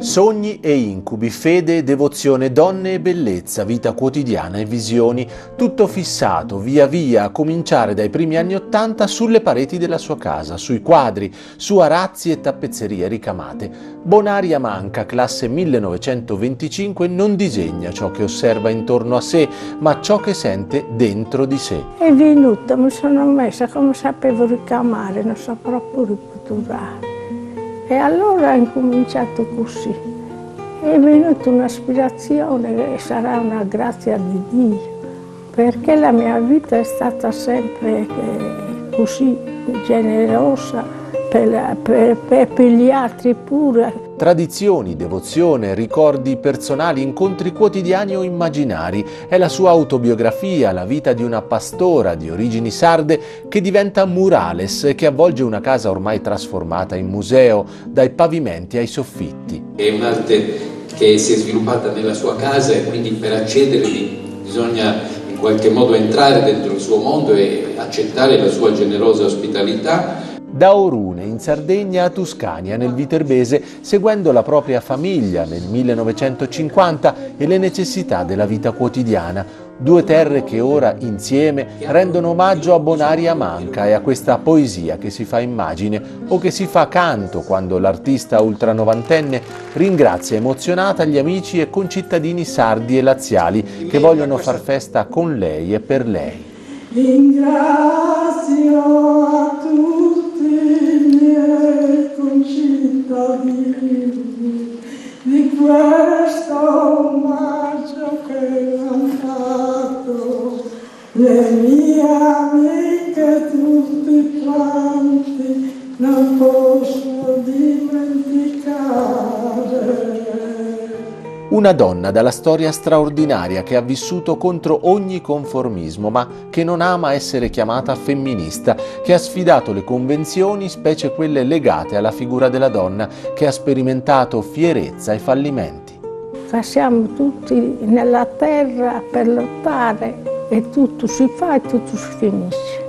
Sogni e incubi, fede e devozione, donne e bellezza, vita quotidiana e visioni, tutto fissato via via a cominciare dai primi anni '80 sulle pareti della sua casa, sui quadri, su arazzi e tappezzerie ricamate. Bonaria Manca, classe 1925, non disegna ciò che osserva intorno a sé, ma ciò che sente dentro di sé. È venuta, mi sono messa come sapevo ricamare, non so proprio ripetturare. E allora ho incominciato così. È venuta un'aspirazione che sarà una grazia di Dio, perché la mia vita è stata sempre così generosa per gli altri pure. Tradizioni, devozione, ricordi personali, incontri quotidiani o immaginari. È la sua autobiografia, la vita di una pastora di origini sarde che diventa murales e che avvolge una casa ormai trasformata in museo, dai pavimenti ai soffitti. È un'arte che si è sviluppata nella sua casa e quindi per accedervi bisogna in qualche modo entrare dentro il suo mondo e accettare la sua generosa ospitalità. Da Orune in Sardegna a Tuscania nel Viterbese, seguendo la propria famiglia nel 1950 e le necessità della vita quotidiana. Due terre che ora insieme rendono omaggio a Bonaria Manca e a questa poesia che si fa immagine o che si fa canto quando l'artista ultranovantenne ringrazia emozionata gli amici e concittadini sardi e laziali che vogliono far festa con lei e per lei. Ringrazio a tutti i miei concittadini di questo omaggio che hanno fatto, le mie amiche tutti quanti non posso dimenticare. Una donna dalla storia straordinaria che ha vissuto contro ogni conformismo, ma che non ama essere chiamata femminista, che ha sfidato le convenzioni, specie quelle legate alla figura della donna, che ha sperimentato fierezza e fallimenti. Siamo tutti nella terra per lottare e tutto si fa e tutto si finisce.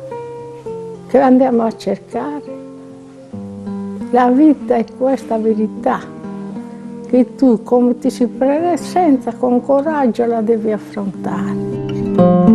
Che andiamo a cercare? La vita è questa verità. Che tu, come ti si presenta, con coraggio la devi affrontare.